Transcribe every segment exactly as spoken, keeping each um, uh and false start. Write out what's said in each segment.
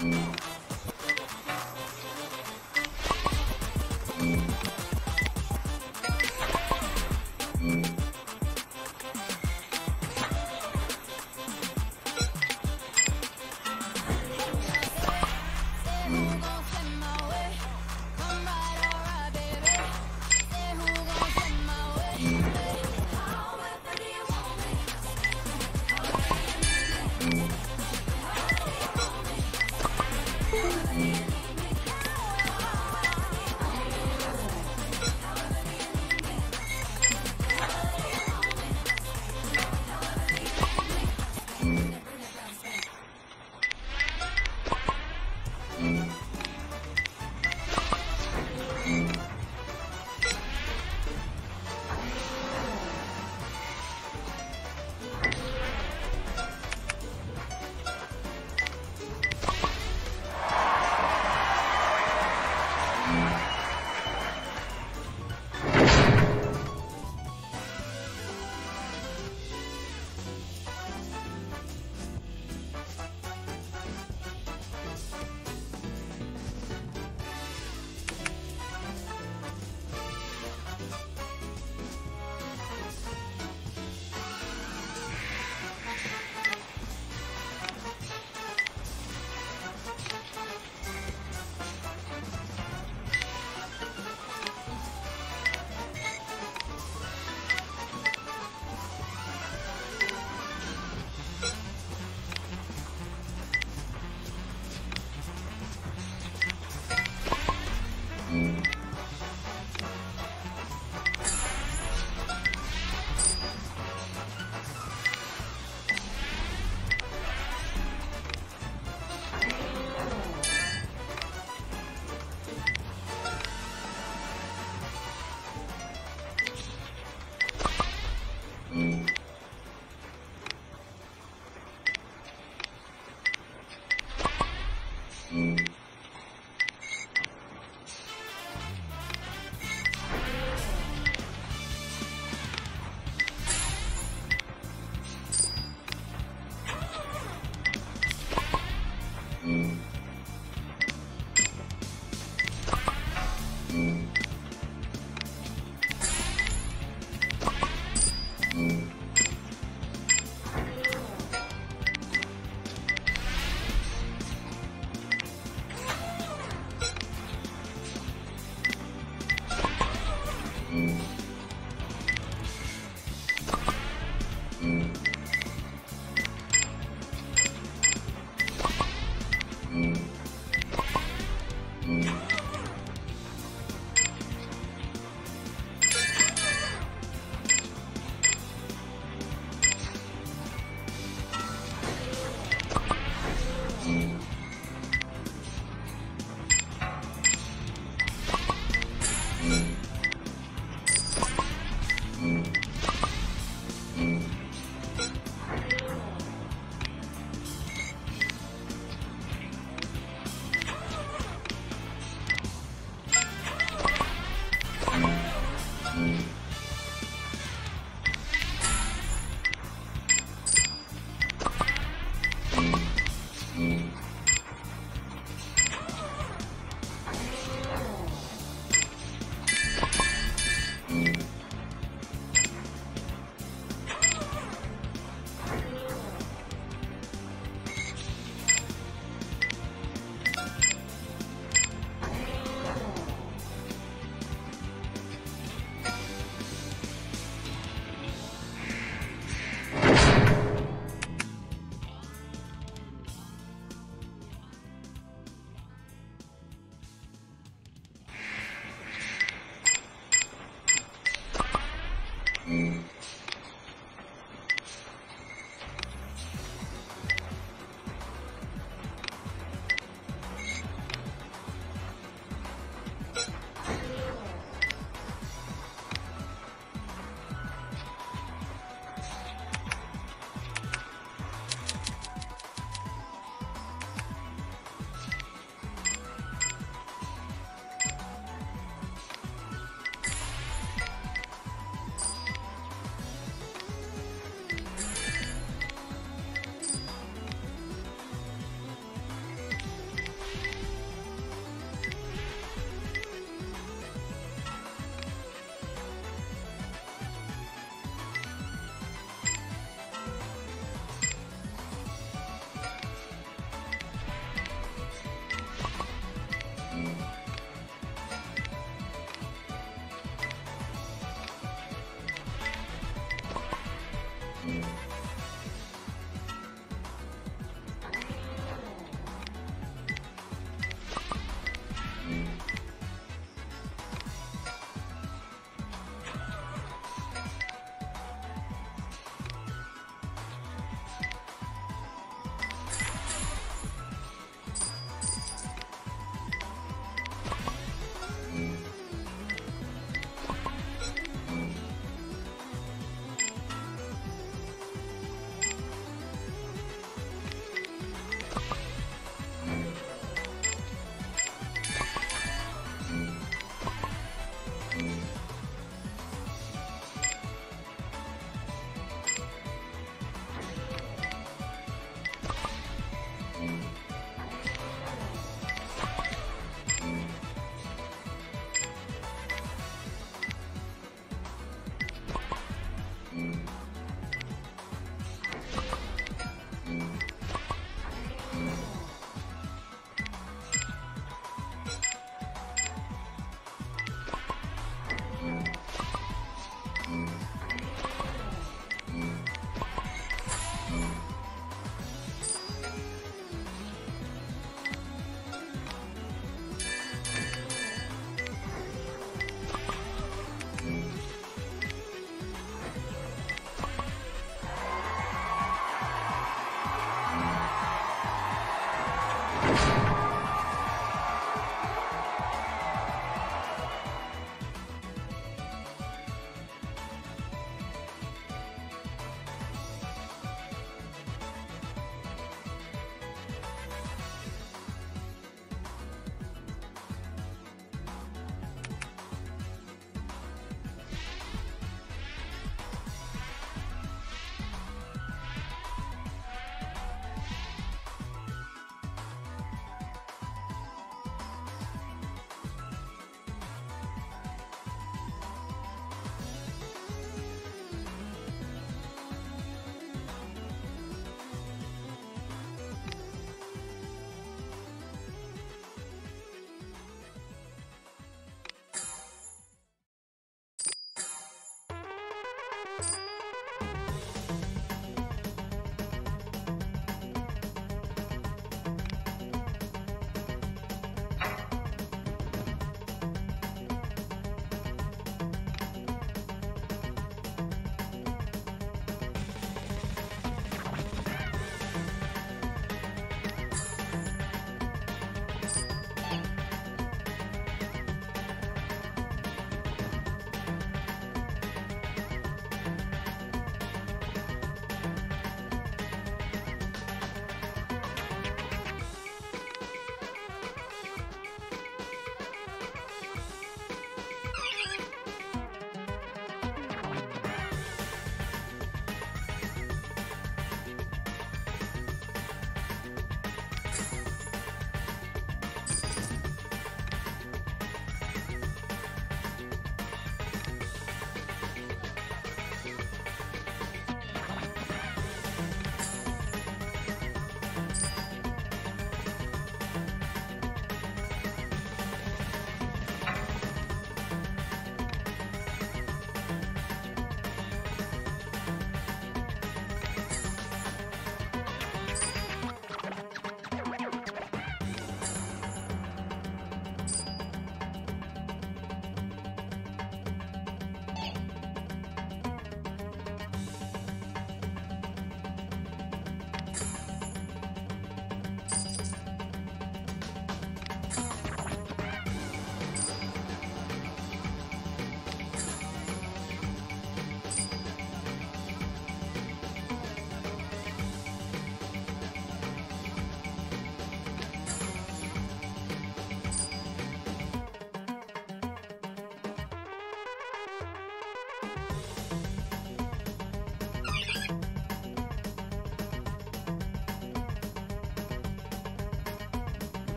Mm.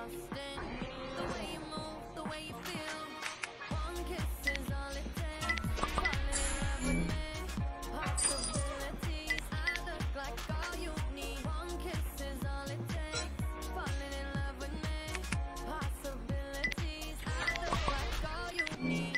lost in the way you move, the way you feel. One kiss is all it takes. Falling in love with me. Possibilities. I look like all you need. One kiss is all it takes. Falling in love with me. Possibilities. I look like all you need.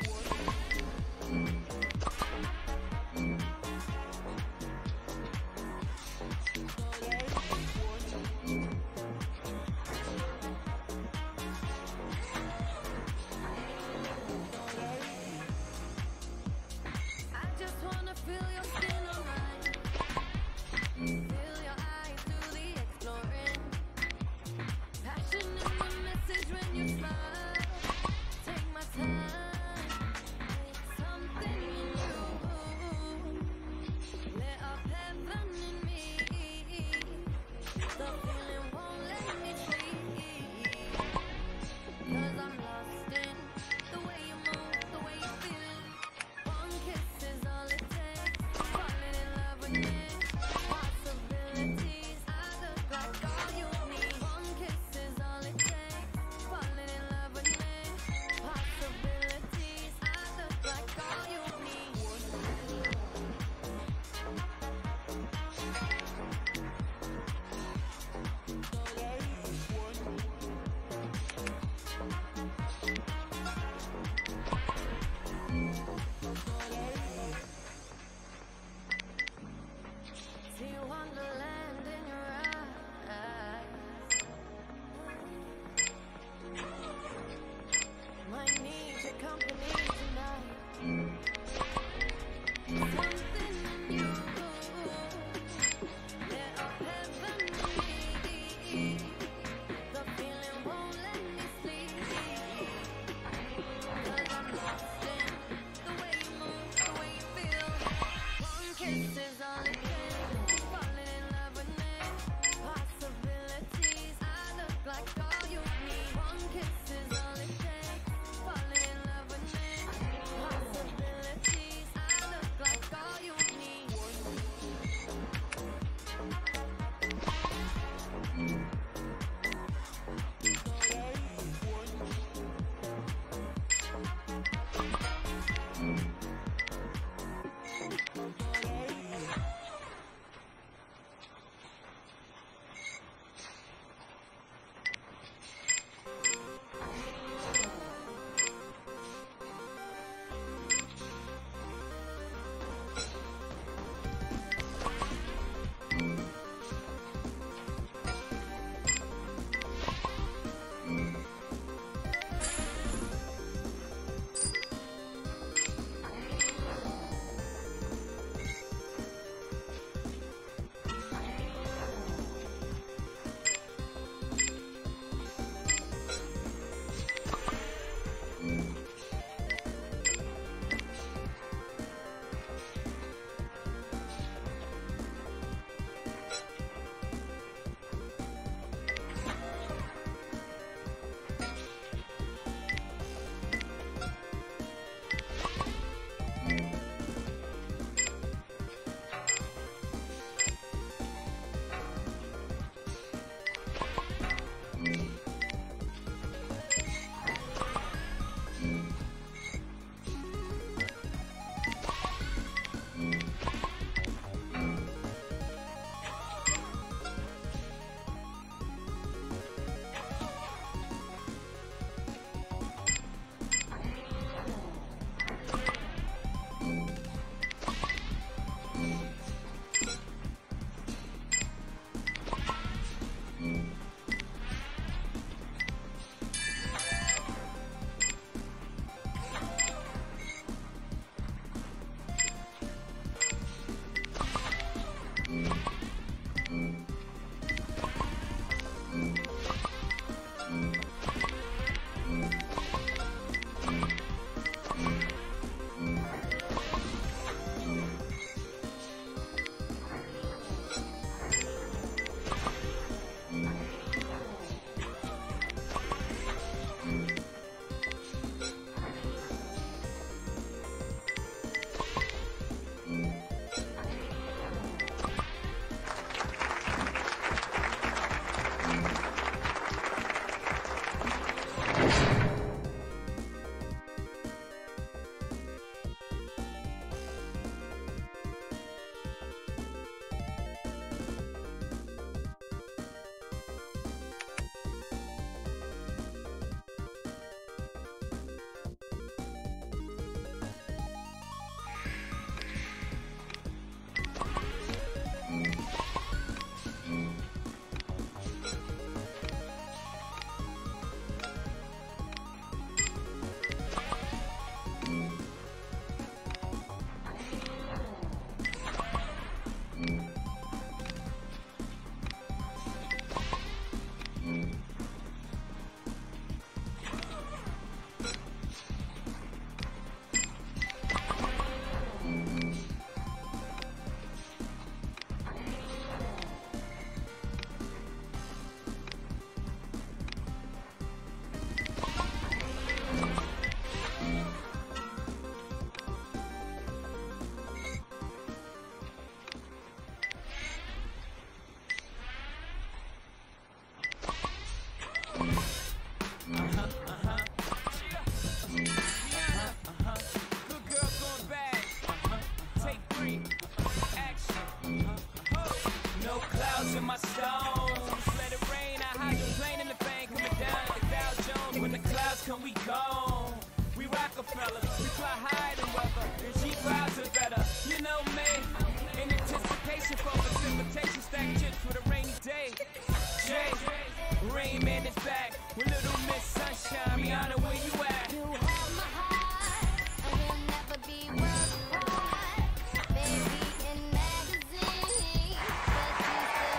come we gone. We Rockefellers, we fly higher than weather, and cheap rides are better. You know me, in anticipation for precipitation, stack chips for the rainy day. Jay, Rain Man is back with Little Miss Sunshine. Rihanna, where you at? You have my heart, and we'll never be worlds apart. Maybe in magazines, but you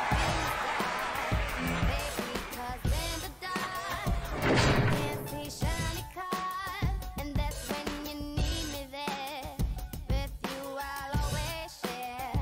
still be the star. Baby, 'cause in the dark, you can't see shiny cars, and that's when you need me there. With you, I'll always share.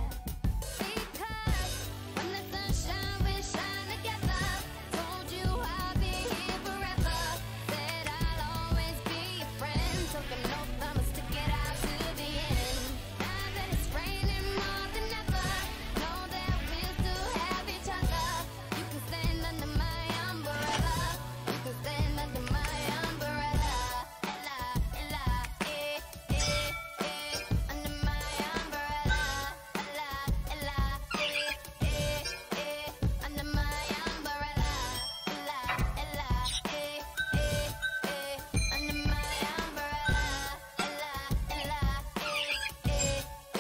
Because when the sunshine, we shine together. Told you I'll be here forever. Said I'll always be your friend. Took an oath, I'ma stick it out to the end. Now that it's raining more than ever, know that we'll still have each other. You can stand under my umbrella. You can stand under my umbrella. Ella, Ella, eh, eh, eh. Under my umbrella. Ella, Ella, eh, eh, eh. Under my umbrella. Ella, Ella, eh, eh, eh. Under my umbrella. Ella, Ella, eh, eh,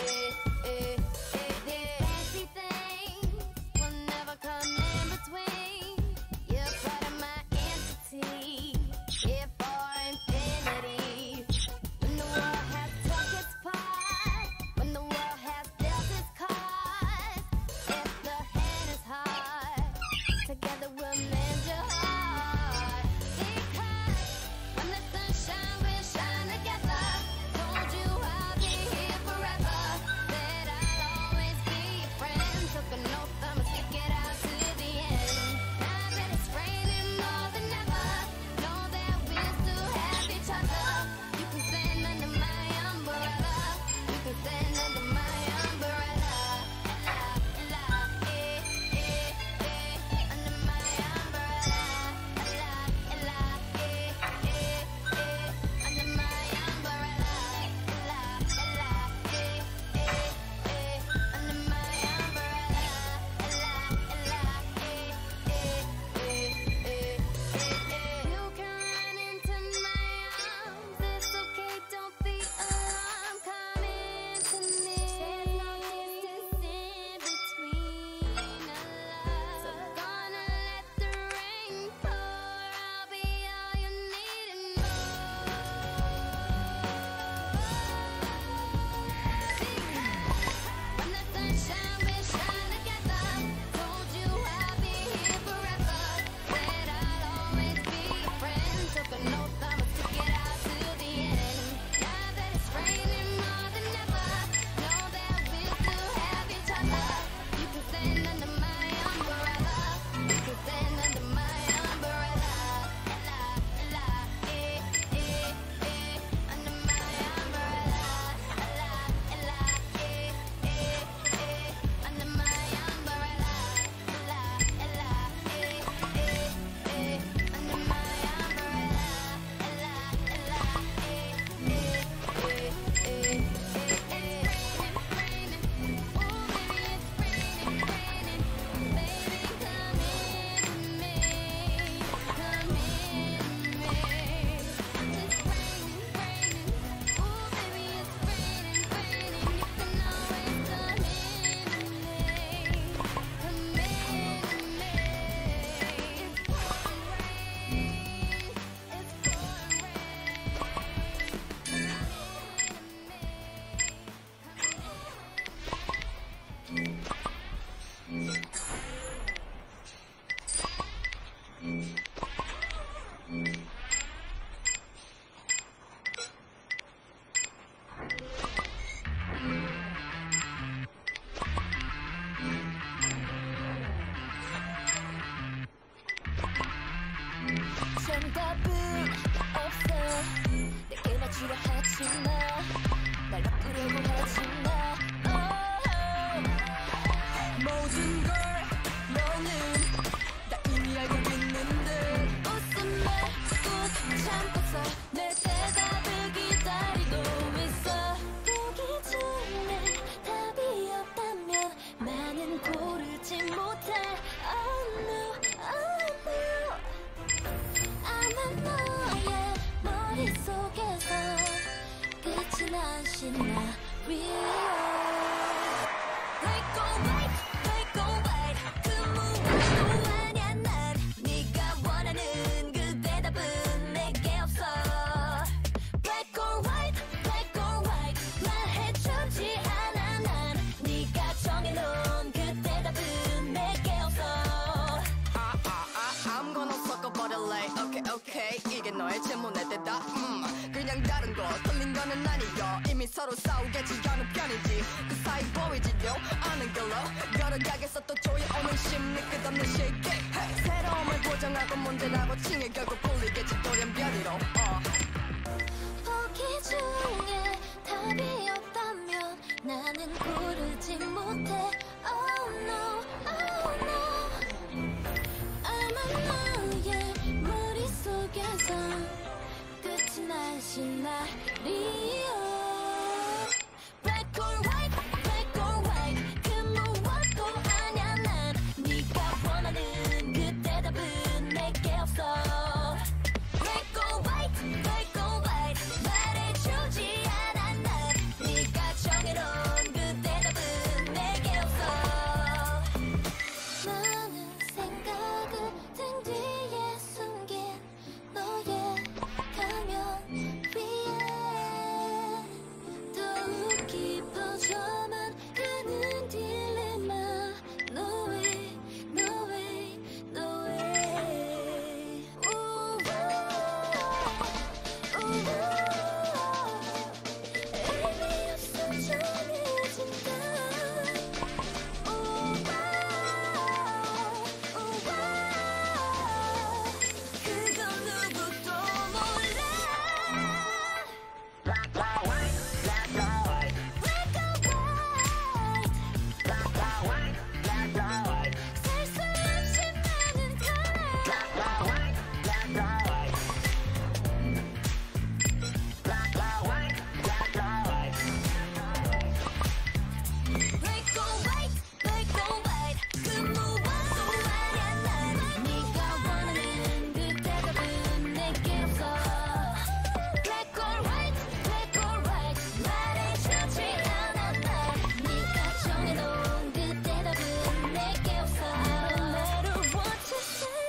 eh, eh, eh. Fancy things will never come in between. You're part of my entity, here for infinity. When the world has took its part, when the world has dealt its cards, if the hand is hard, together we'll mend your heart. Because when the sunshine, we'll shine together. Told you I'll be here forever. Said I'll always be your friend. Took an oath, I'ma stick it out to the end. Now that it's raining more than ever, know that we'll still have each other. You can stand under my umbrella. You can stand under my umbrella. Ella, Ella, eh, eh, eh. Under my umbrella. Ella, Ella, eh, eh, eh. Under my umbrella. Ella, Ella, eh, eh, eh. Under my umbrella. Ella, Ella, eh, eh, eh, eh, eh. You can run into my arms. It's okay, don't be alarmed. Come into me. There's no distance in between us. So gonna let the rain pour. I'll be all you need and more. When the sunshine, we shine together. Told you I'll be here forever. Said I'll always be your friend. Took an oath, I'ma stick it out to the end. Now that it's raining more than ever, know that we'll still have each other. You can stand under my umbrella. You can stand under my umbrella. Ella, Ella, eh, eh, eh. Under my umbrella. Ella, Ella, eh, eh, eh. Under my umbrella. Ella, Ella, eh, eh, eh. Under my umbrella. Ella, Ella, eh, eh, eh, eh, eh, eh. Raining, raining. Oh, baby, it's raining, raining. Baby, come into me. Come into me. It's raining, raining. Oh, baby, it's raining, raining. You can always come into me. Come into me. It's pouring rain. It's pouring rain. 정답은 없어. 내게 맞추려 하지 마. 날 바꾸려고 하지 마. Oh, 모든 걸 너는 다 이미 알고 있는데 웃음에 꾹 참고서 내 대답을 기다리고 있어. 보기 전에 답이 없다면 나는 고르지 못해. Oh no, oh no. I'm a 너의 신나 real break or wait break or wait 그 무엇도 아냐 난 네가 원하는 그 대답은 내게 없어 break or wait break or wait 말해주지 않아 난 네가 정해놓은 그 대답은 내게 없어 아, 아, 아, I'm gonna 섞어버릴래 오케이 오케이 이게 너의 질문에 대답 음, 그냥 다른 거 틀린 거는 아니여 이미 서로 싸우겠지 어느 편인지 그 사이 보이지도 않은 걸로 걸어가겠어 또 조여오는 심리 끝없는 실기 hey, 새로움을 보정하고 문제라고 칭해 결국 풀리겠지 돌연변이로 어. 포기 중에 답이 없다면 나는 고르지 못해 Oh no, oh no 아마 너의 머릿속에서 끝이 나신 날이여 Black or white, black or white 그 무엇도 아냐 난 네가 원하는 그 대답은 내게 없어 Black or white, black or white 말해주지 않아 난 네가 정해놓은 그 대답은 내게 없어 많은 생각을 등 뒤에 숨긴 너의 가면 위에 더욱 깊어져만 가는 딜레마 No way, no way, no way 우우, 우우, 의미 없어 정해진다 우와, 우와 그건 누구도 몰라 Black or white, black or white Black or white Black or white, black or white 살 수 없이 많은 color Black or white, black or white Black or white, black or white Black or white, black or white 그 무엇도 아냐 난 네가 원하는 그 대답은 내게 없어 Black or white, black or white 말해주지 않아 난 네가 정해놓은 그 대답은 내게 없어 No matter what you say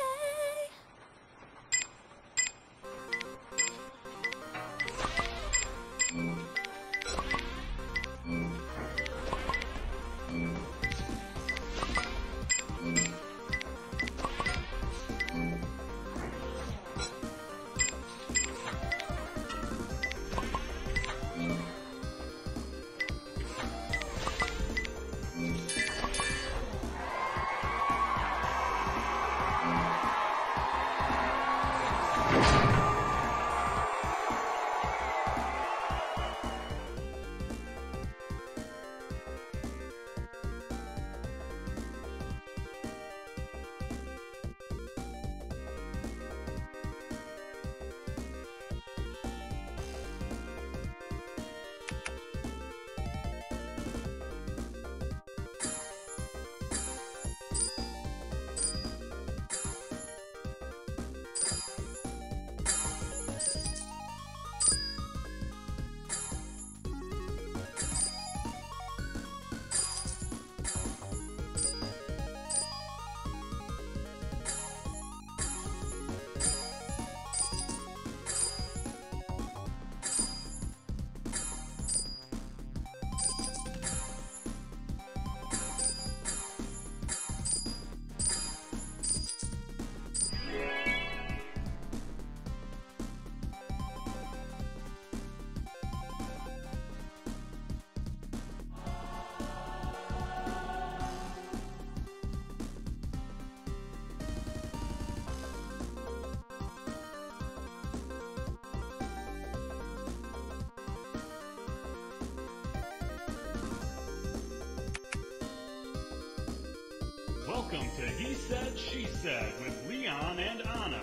Welcome to He Said, She Said with Leon and Anna.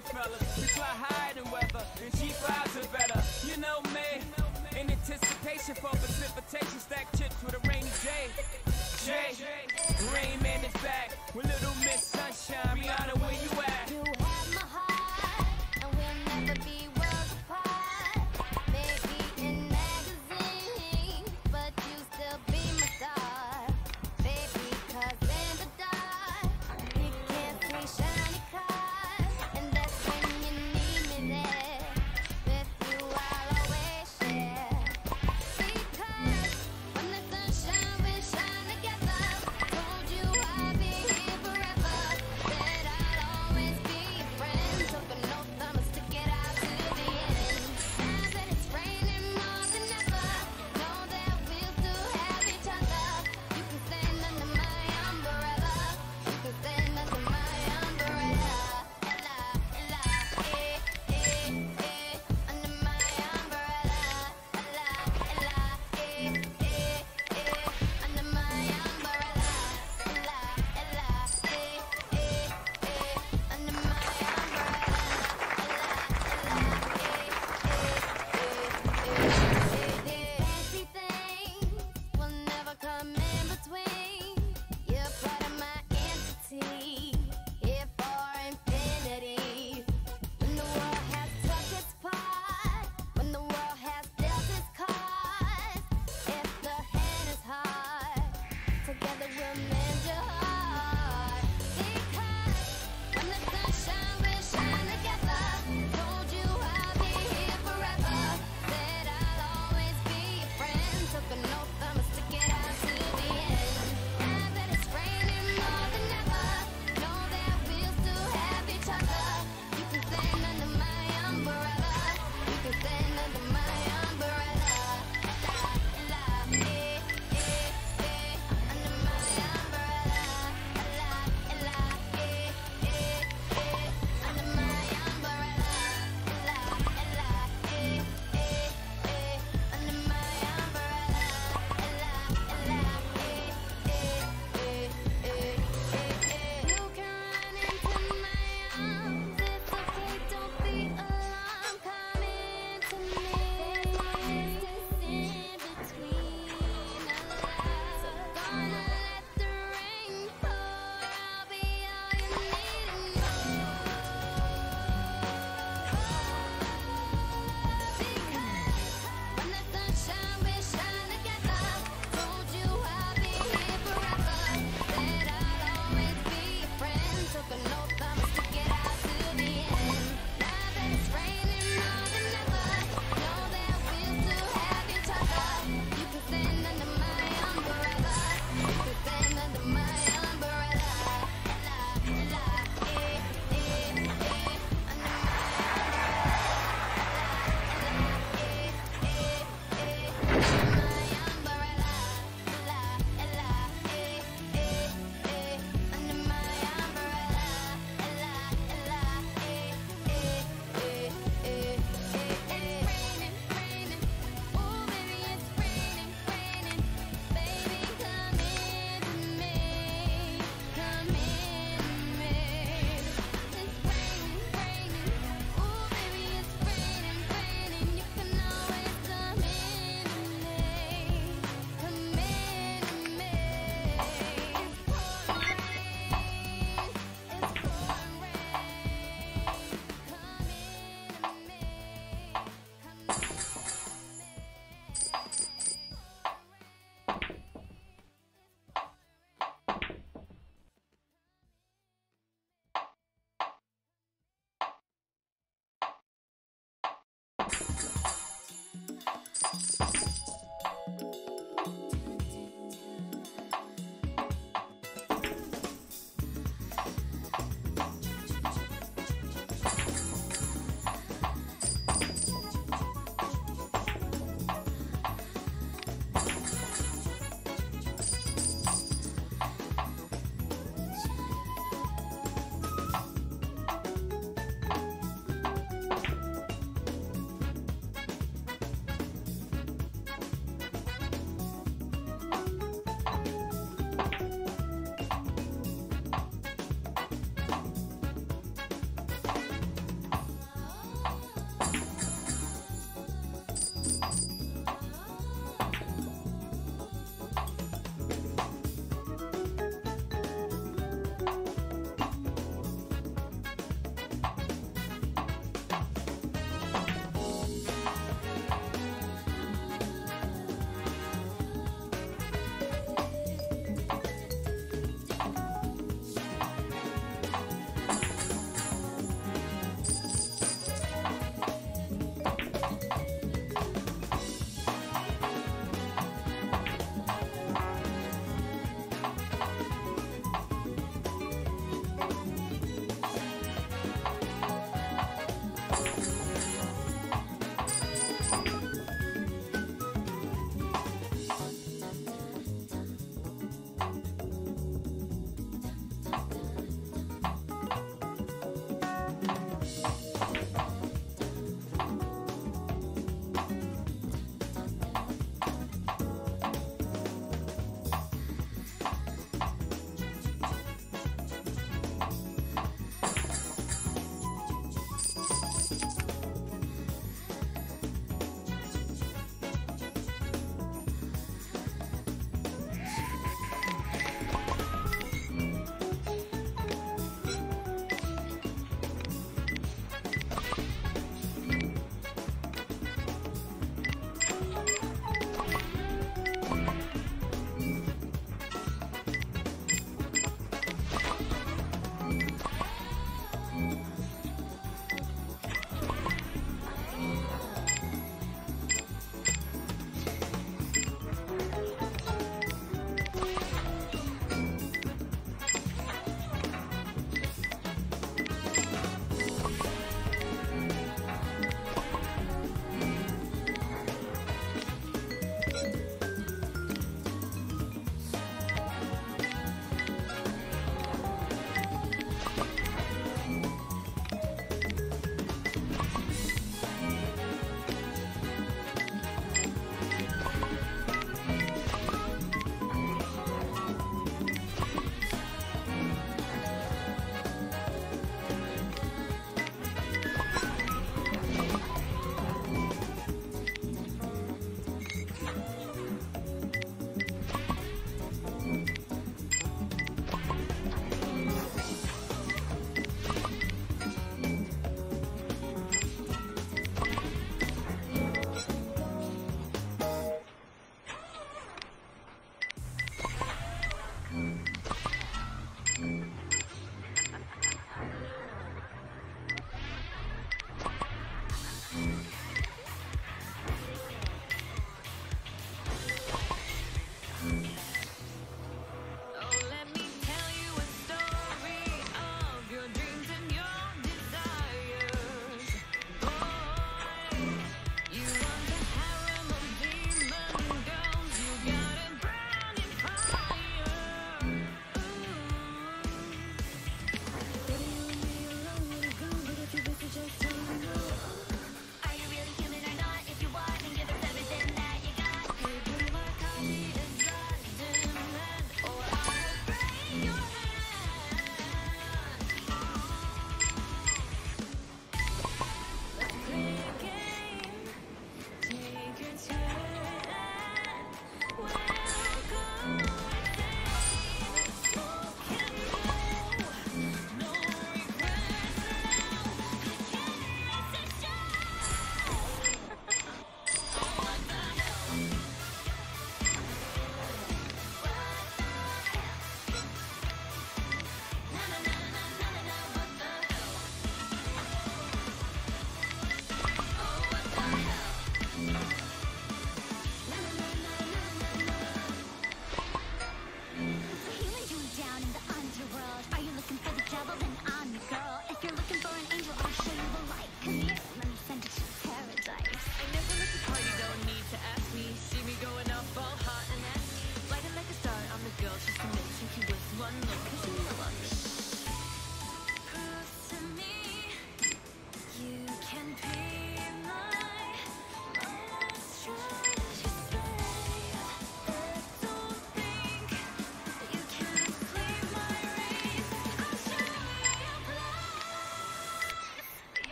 Rockefellers. We fly higher than weather, and G fives are better. You know me, in anticipation for precipitation, stack chips with a rainy day. Jay, Rain Man is back with Little Miss Sunshine. Rihanna, where you at? You have my heart, and we'll never be worlds apart. Maybe in magazines, but you still be my star. Baby, 'cause in the dark, you can't see shiny cars, and that's when you need me there. With you, I'll always share. Because when the sunshine, we shine together. Told you I'll be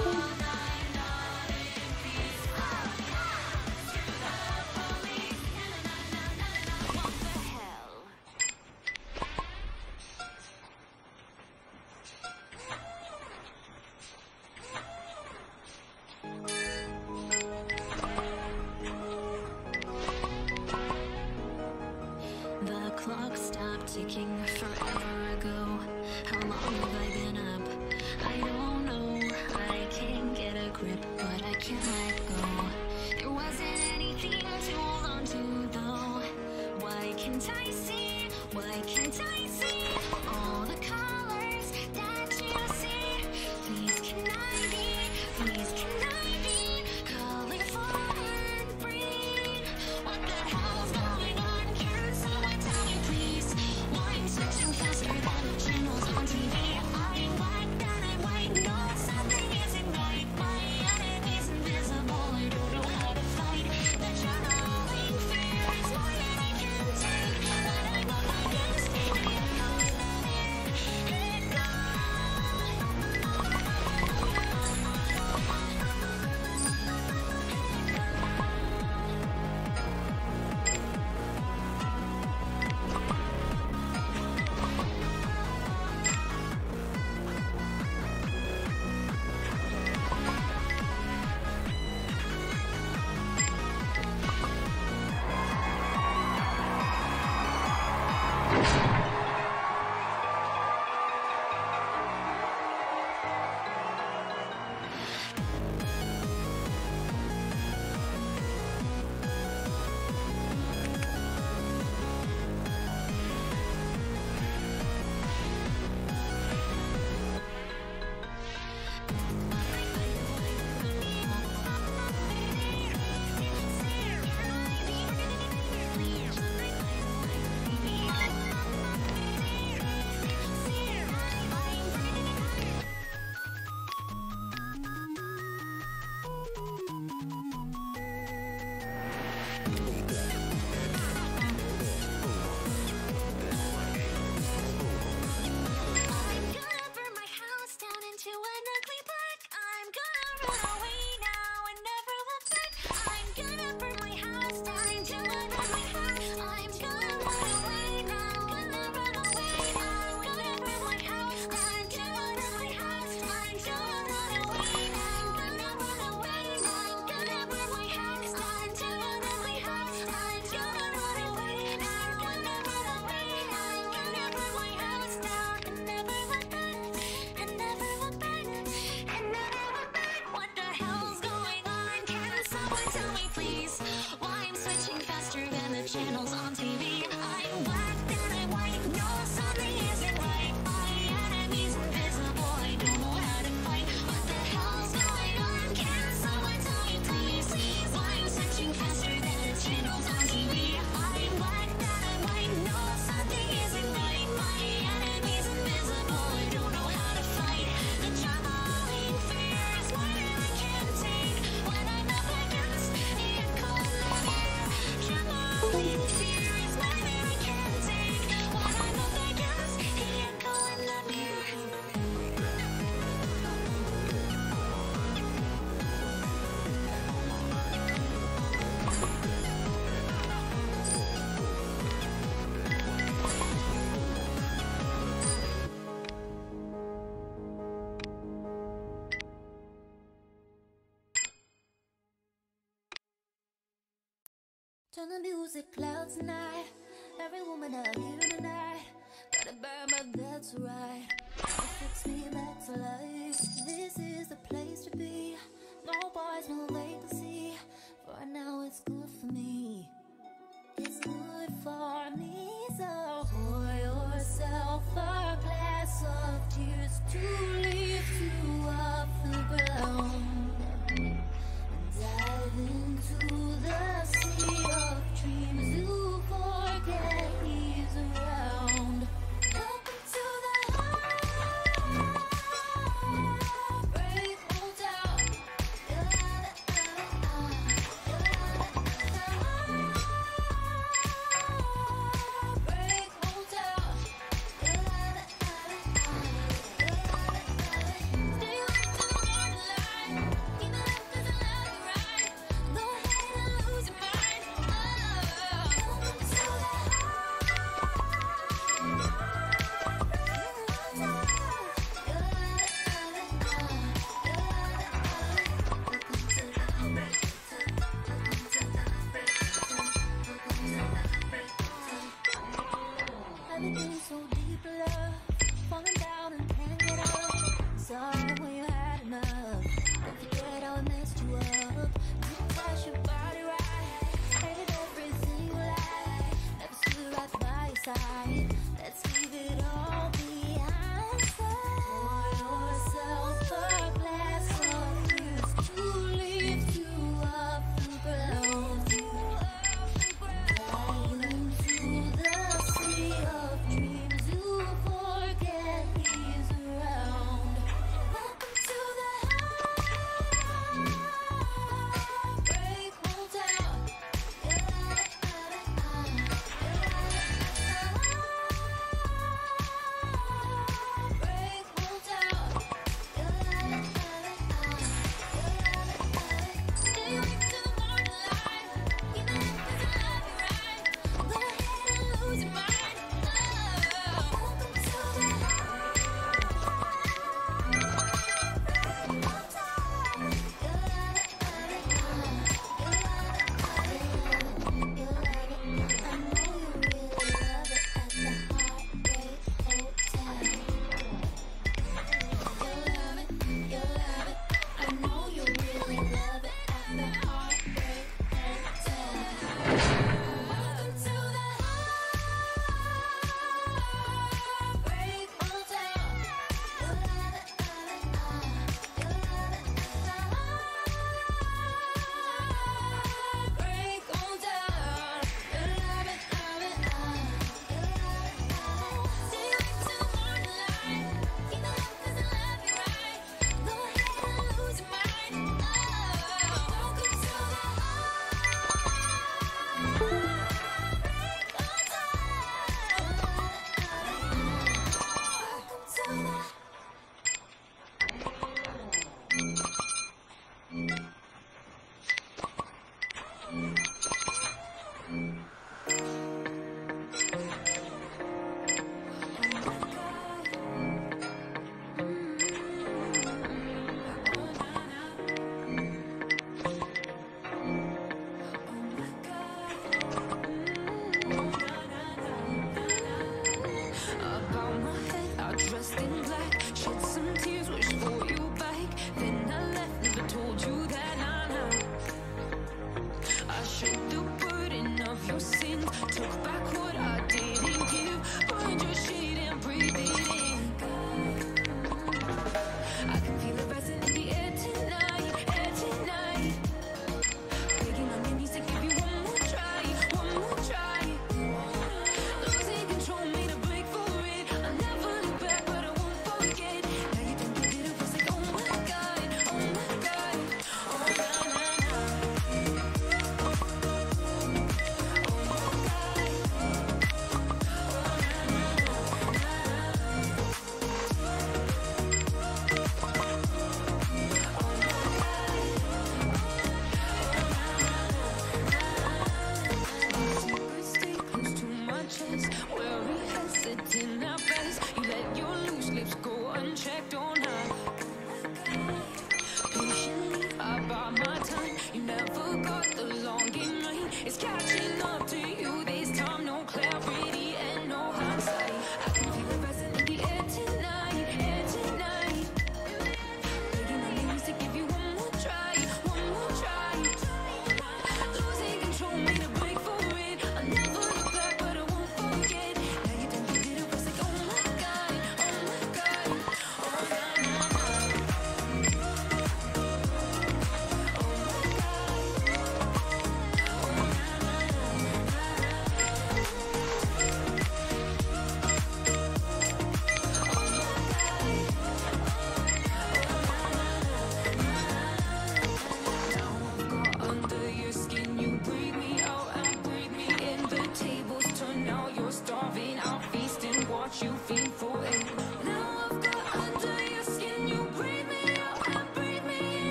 The clock stopped ticking forever ago. How long have I been up? I don't know. I can't get a grip, but I can't let go. There wasn't anything to hold on to, though. Why can't I see? Why can't I see all the colors that you see? Please can I be? Please can I be colorful and free? What the hell's going on? Can someone tell me, please? Why I'm switching faster than the channels on T V? I'm black, then I'm white. No, something isn't right. My enemy's invisible. I don't know how to fight. The channeling fear is more than I can take. But I'm up against the echo in the mirror. Echo. I'm gonna burn my house down into an ugly black. I'm gonna run away now and never look back. I'm gonna burn my house down into an ugly black. I'm gonna run away now and never run away. I'm gonna burn my house down into an ugly house. I'm gonna run away now. I'm gonna run away now. I'm gonna burn my house down into an ugly house. I'm gonna run away now. I'm gonna run away now. I'm gonna burn my house down and never look back. And never look back. And never look back. What the hell's going on? Can someone tell me, please? Why I'm switching faster than the channels on T V? I'm black, then I'm white. No, something isn't right. My enemy's invisible. I don't know how to fight. What the hell's going on? Can someone tell me, please? Why I'm switching faster than the channels on T V? I'm black, then I'm white. No, something isn't right. My enemy's invisible. I don't know how to fight. The channeling fear is more than I can take. When I'm up against the echo in the mirror. Channeling fear is more than I can take. When I'm up against the echo in the mirror. Turn the music loud tonight. Every woman out here tonight. Gotta burn, but that's right. It fix me back to life. This is the place to be. No bars, no vacancy. For now, it's good for me. It's good for me. So pour yourself a glass of tears to lift you off the ground. Dive into the sea of dreams. You forget he's around. Welcome to the heartbreak hotel. Heartbreak hotel.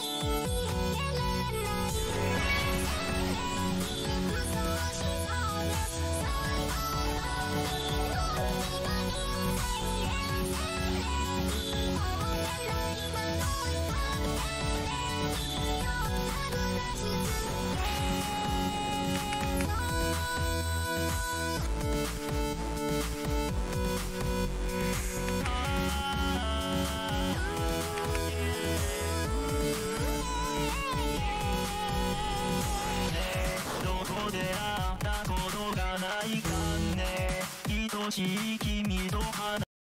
愛しい君と話